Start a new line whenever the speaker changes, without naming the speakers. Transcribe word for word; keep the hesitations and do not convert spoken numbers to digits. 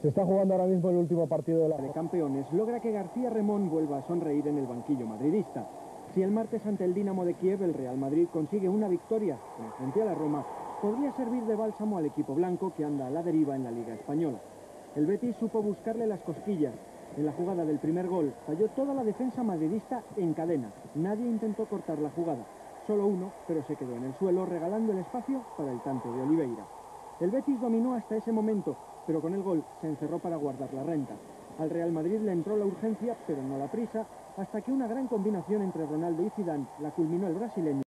Se está jugando ahora mismo el último partido de la
de campeones logra que García Remón vuelva a sonreír en el banquillo madridista. Si el martes ante el Dinamo de Kiev el Real Madrid consigue una victoria frente a la Roma, podría servir de bálsamo al equipo blanco que anda a la deriva en la Liga Española. El Betis supo buscarle las cosquillas. En la jugada del primer gol falló toda la defensa madridista en cadena. Nadie intentó cortar la jugada. Solo uno, pero se quedó en el suelo regalando el espacio para el tanto de Oliveira. El Betis dominó hasta ese momento, pero con el gol se encerró para guardar la renta. Al Real Madrid le entró la urgencia, pero no la prisa, hasta que una gran combinación entre Ronaldo y Zidane la culminó el brasileño.